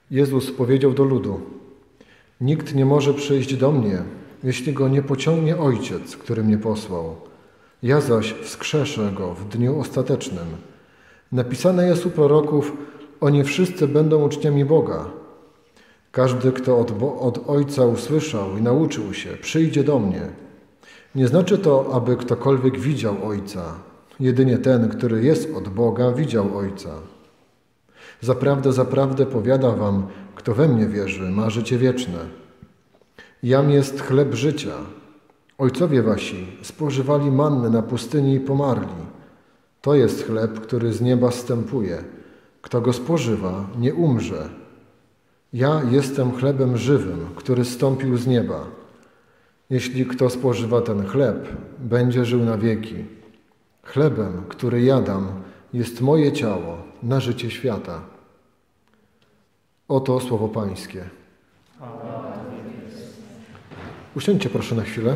Jezus powiedział do ludu: nikt nie może przyjść do mnie, jeśli go nie pociągnie Ojciec, który mnie posłał. Ja zaś wskrzeszę go w dniu ostatecznym. Napisane jest u proroków: oni wszyscy będą uczniami Boga. Każdy, kto od Ojca usłyszał i nauczył się, przyjdzie do mnie. Nie znaczy to, aby ktokolwiek widział Ojca. Jedynie ten, który jest od Boga, widział Ojca. Zaprawdę, zaprawdę powiadam wam, kto we mnie wierzy, ma życie wieczne. Jam jest chleb życia. Ojcowie wasi spożywali mannę na pustyni i pomarli. To jest chleb, który z nieba zstępuje. Kto go spożywa, nie umrze. Ja jestem chlebem żywym, który zstąpił z nieba. Jeśli kto spożywa ten chleb, będzie żył na wieki. Chlebem, który jadam, jest moje ciało na życie świata. Oto słowo Pańskie. Usiądźcie proszę na chwilę.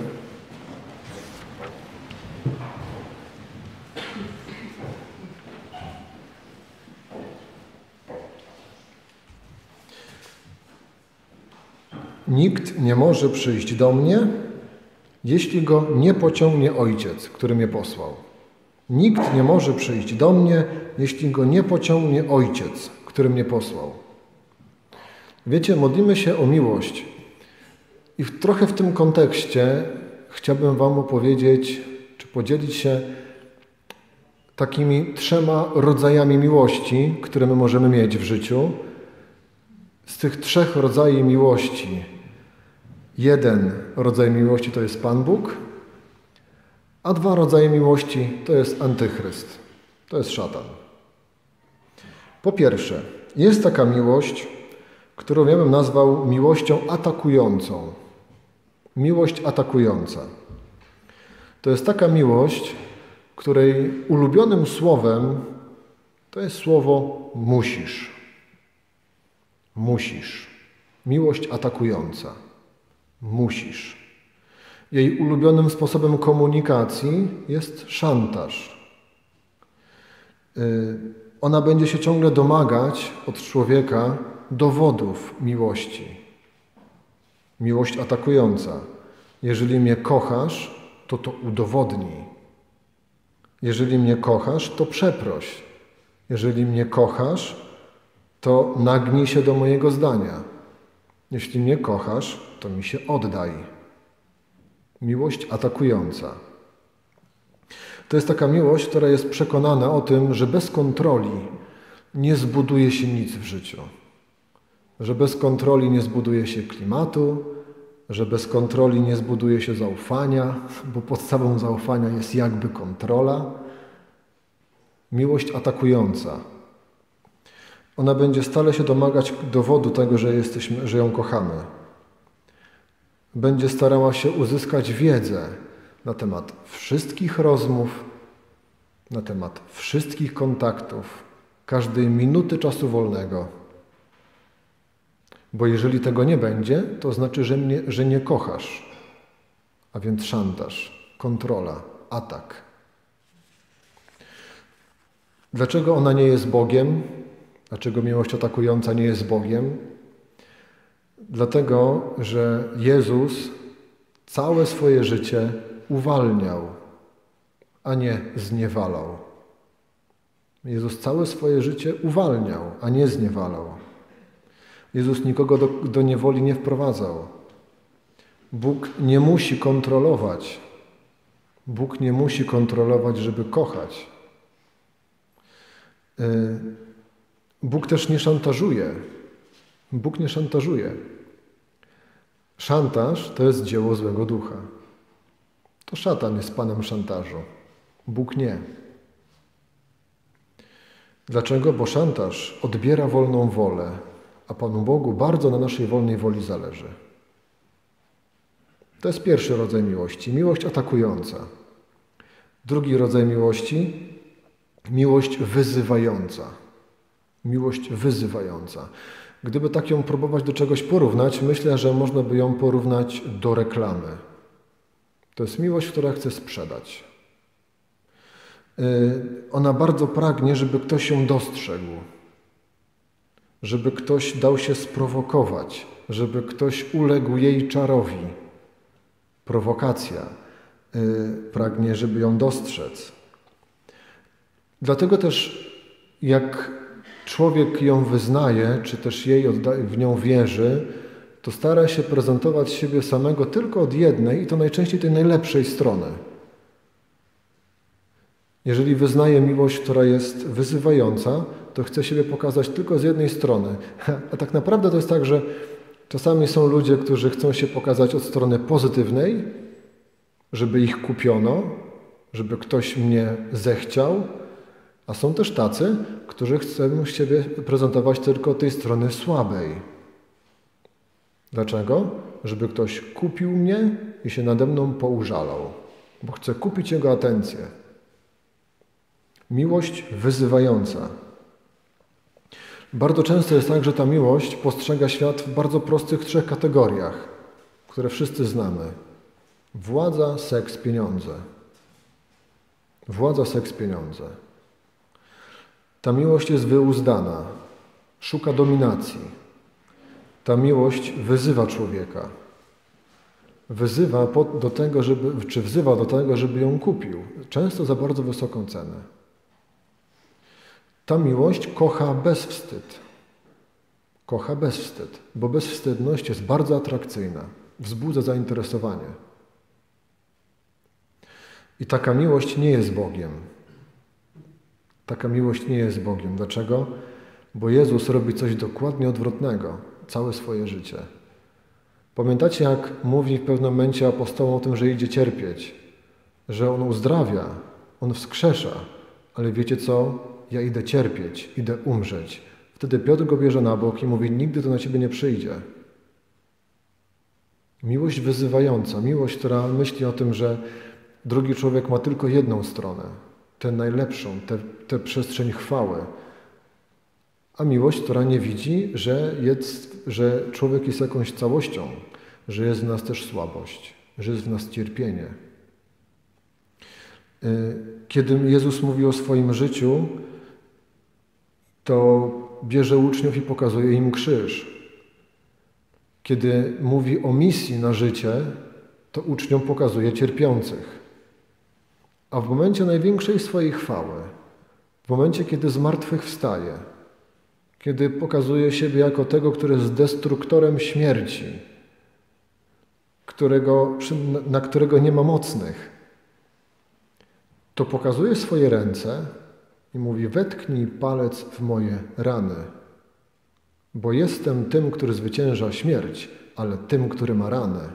Nikt nie może przyjść do mnie, jeśli go nie pociągnie Ojciec, który mnie posłał. Nikt nie może przyjść do mnie, jeśli go nie pociągnie Ojciec, który mnie posłał. Wiecie, modlimy się o miłość i trochę w tym kontekście chciałbym wam opowiedzieć, czy podzielić się takimi 3 rodzajami miłości, które my możemy mieć w życiu. Z tych 3 rodzajów miłości jeden rodzaj miłości to jest Pan Bóg, a 2 rodzaje miłości to jest Antychryst, to jest szatan. Po pierwsze, jest taka miłość, którą ja bym nazwał miłością atakującą. Miłość atakująca. To jest taka miłość, której ulubionym słowem to jest słowo musisz. Musisz. Miłość atakująca. Musisz. Jej ulubionym sposobem komunikacji jest szantaż. Ona będzie się ciągle domagać od człowieka dowodów miłości. Miłość atakująca. Jeżeli mnie kochasz, to udowodnij. Jeżeli mnie kochasz, to przeproś. Jeżeli mnie kochasz, to nagnij się do mojego zdania. Jeśli mnie kochasz, to mi się oddaj. Miłość atakująca. To jest taka miłość, która jest przekonana o tym, że bez kontroli nie zbuduje się nic w życiu. Że bez kontroli nie zbuduje się klimatu, że bez kontroli nie zbuduje się zaufania, bo podstawą zaufania jest jakby kontrola. Miłość atakująca. Ona będzie stale się domagać dowodu tego, że ją kochamy. Będzie starała się uzyskać wiedzę na temat wszystkich rozmów, na temat wszystkich kontaktów, każdej minuty czasu wolnego. Bo jeżeli tego nie będzie, to znaczy, że nie kochasz. A więc szantaż, kontrola, atak. Dlaczego ona nie jest Bogiem? Dlaczego miłość atakująca nie jest Bogiem? Dlatego, że Jezus całe swoje życie uwalniał, a nie zniewalał. Jezus całe swoje życie uwalniał, a nie zniewalał. Jezus nikogo do niewoli nie wprowadzał. Bóg nie musi kontrolować. Bóg nie musi kontrolować, żeby kochać. Bóg też nie szantażuje. Bóg nie szantażuje. Szantaż to jest dzieło złego ducha. To szatan jest panem szantażu. Bóg nie. Dlaczego? Bo szantaż odbiera wolną wolę, a Panu Bogu bardzo na naszej wolnej woli zależy. To jest pierwszy rodzaj miłości. Miłość atakująca. Drugi rodzaj miłości. Miłość wyzywająca. Miłość wyzywająca. Gdyby tak ją próbować do czegoś porównać, myślę, że można by ją porównać do reklamy. To jest miłość, która chce sprzedać. Ona bardzo pragnie, żeby ktoś ją dostrzegł. żeby ktoś dał się sprowokować, żeby ktoś uległ jej czarowi. Prowokacja. Pragnie, żeby ją dostrzec. Dlatego też jak człowiek ją wyznaje, czy też w nią wierzy, to stara się prezentować siebie samego tylko od jednej i to najczęściej tej najlepszej strony. Jeżeli wyznaje miłość, która jest wyzywająca, to chce siebie pokazać tylko z jednej strony. A tak naprawdę to jest tak, że czasami są ludzie, którzy chcą się pokazać od strony pozytywnej, żeby ich kupiono, żeby ktoś mnie zechciał, a są też tacy, którzy chcą siebie prezentować tylko od tej strony słabej. Dlaczego? Żeby ktoś kupił mnie i się nade mną poużalał, bo chce kupić jego atencję. Miłość wyzywająca. Bardzo często jest tak, że ta miłość postrzega świat w bardzo prostych 3 kategoriach, które wszyscy znamy. Władza, seks, pieniądze. Władza, seks, pieniądze. Ta miłość jest wyuzdana, szuka dominacji. Ta miłość wyzywa człowieka. Wzywa do tego, żeby ją kupił. Często za bardzo wysoką cenę. Ta miłość kocha bezwstyd. Kocha bezwstyd, bo bezwstydność jest bardzo atrakcyjna. Wzbudza zainteresowanie. I taka miłość nie jest Bogiem. Taka miłość nie jest Bogiem. Dlaczego? Bo Jezus robi coś dokładnie odwrotnego całe swoje życie. Pamiętacie, jak mówi w pewnym momencie apostołom o tym, że idzie cierpieć, że On uzdrawia, On wskrzesza, ale wiecie co? Ja idę cierpieć, idę umrzeć. Wtedy Piotr go bierze na bok i mówi, nigdy to na ciebie nie przyjdzie. Miłość wyzywająca, miłość, która myśli o tym, że drugi człowiek ma tylko jedną stronę, tę najlepszą, tę przestrzeń chwały. A miłość, która nie widzi, że człowiek jest jakąś całością, że jest w nas też słabość, że jest w nas cierpienie. Kiedy Jezus mówi o swoim życiu, to bierze uczniów i pokazuje im krzyż. Kiedy mówi o misji na życie, to uczniom pokazuje cierpiących. A w momencie największej swojej chwały, w momencie, kiedy zmartwychwstaje, kiedy pokazuje siebie jako tego, który jest destruktorem śmierci, na którego nie ma mocnych, to pokazuje swoje ręce i mówi, wetknij palec w moje rany, bo jestem tym, który zwycięża śmierć, ale tym, który ma ranę.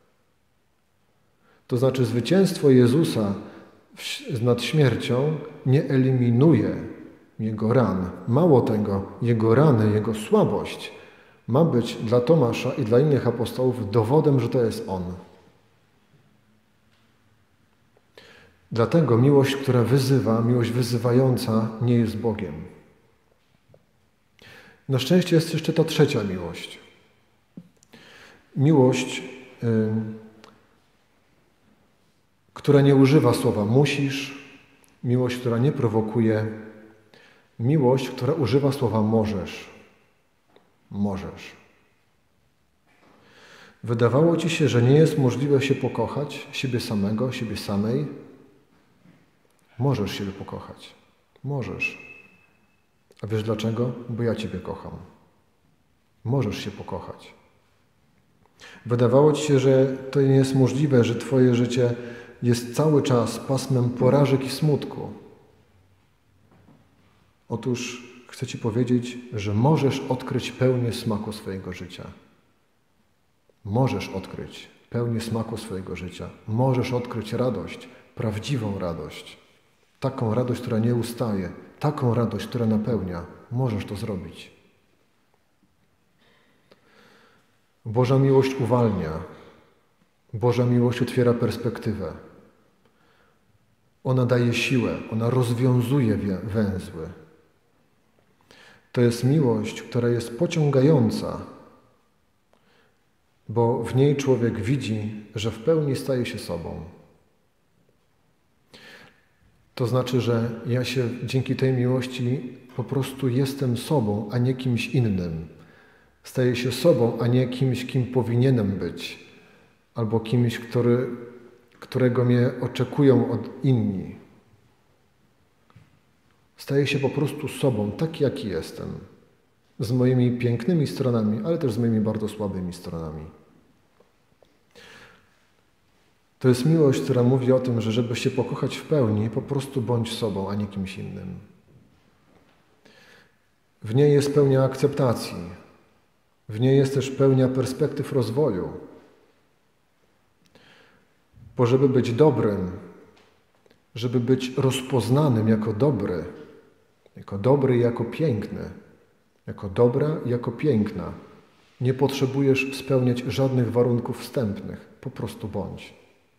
To znaczy zwycięstwo Jezusa nad śmiercią nie eliminuje Jego ran. Mało tego, Jego rany, Jego słabość ma być dla Tomasza i dla innych apostołów dowodem, że to jest On. Dlatego miłość, która wyzywa, miłość wyzywająca nie jest Bogiem. Na szczęście jest jeszcze ta trzecia miłość. Miłość, która nie używa słowa musisz, miłość, która nie prowokuje, miłość, która używa słowa możesz. Możesz. Wydawało ci się, że nie jest możliwe się pokochać, siebie samego, siebie samej? Możesz siebie pokochać. Możesz. A wiesz dlaczego? Bo ja Ciebie kocham. Możesz się pokochać. Wydawało ci się, że to nie jest możliwe, że Twoje życie jest cały czas pasmem porażek i smutku. Otóż chcę Ci powiedzieć, że możesz odkryć pełnię smaku swojego życia. Możesz odkryć pełnię smaku swojego życia. Możesz odkryć radość, prawdziwą radość. Taką radość, która nie ustaje. Taką radość, która napełnia. Możesz to zrobić. Boża miłość uwalnia. Boża miłość otwiera perspektywę. Ona daje siłę. Ona rozwiązuje węzły. To jest miłość, która jest pociągająca, bo w niej człowiek widzi, że w pełni staje się sobą. To znaczy, że ja się dzięki tej miłości po prostu jestem sobą, a nie kimś innym. Staję się sobą, a nie kimś, kim powinienem być, albo kimś, którego mnie oczekują od inni. Staję się po prostu sobą, taki jaki jestem. Z moimi pięknymi stronami, ale też z moimi bardzo słabymi stronami. To jest miłość, która mówi o tym, że żeby się pokochać w pełni, po prostu bądź sobą, a nie kimś innym. W niej jest pełnia akceptacji. W niej jest też pełnia perspektyw rozwoju. Bo żeby być dobrym, żeby być rozpoznanym jako dobry i jako piękny, jako dobra i jako piękna, nie potrzebujesz spełniać żadnych warunków wstępnych. Po prostu bądź.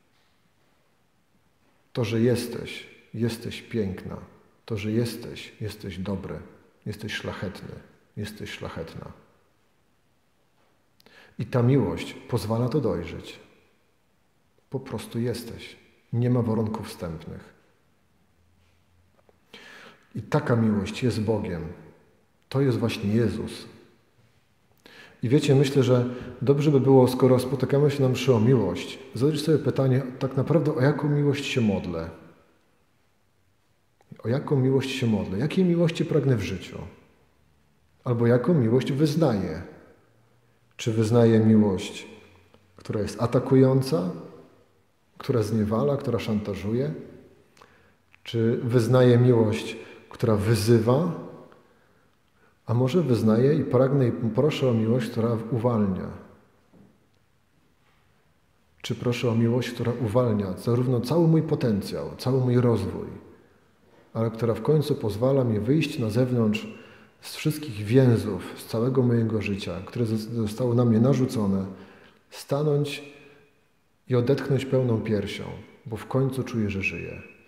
To, że jesteś piękna. To, że jesteś dobry. Jesteś szlachetny. Jesteś szlachetna. I ta miłość pozwala to dojrzeć. Po prostu jesteś. Nie ma warunków wstępnych. I taka miłość jest Bogiem. To jest właśnie Jezus. I wiecie, myślę, że dobrze by było, skoro spotykamy się na mszy o miłość, zadać sobie pytanie, tak naprawdę o jaką miłość się modlę? O jaką miłość się modlę? Jakiej miłości pragnę w życiu? Albo jaką miłość wyznaję? Czy wyznaję miłość, która jest atakująca, która zniewala, która szantażuje? Czy wyznaję miłość, która wyzywa? A może wyznaję i pragnę i proszę o miłość, która uwalnia? Czy proszę o miłość, która uwalnia zarówno cały mój potencjał, cały mój rozwój, ale która w końcu pozwala mi wyjść na zewnątrz z wszystkich więzów, z całego mojego życia, które zostały na mnie narzucone, stanąć i odetchnąć pełną piersią, bo w końcu czuję, że żyję.